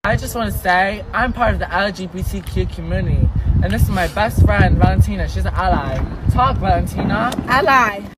I just want to say I'm part of the LGBTQ community, and this is my best friend, Valentina. She's an ally. Talk, Valentina. Ally.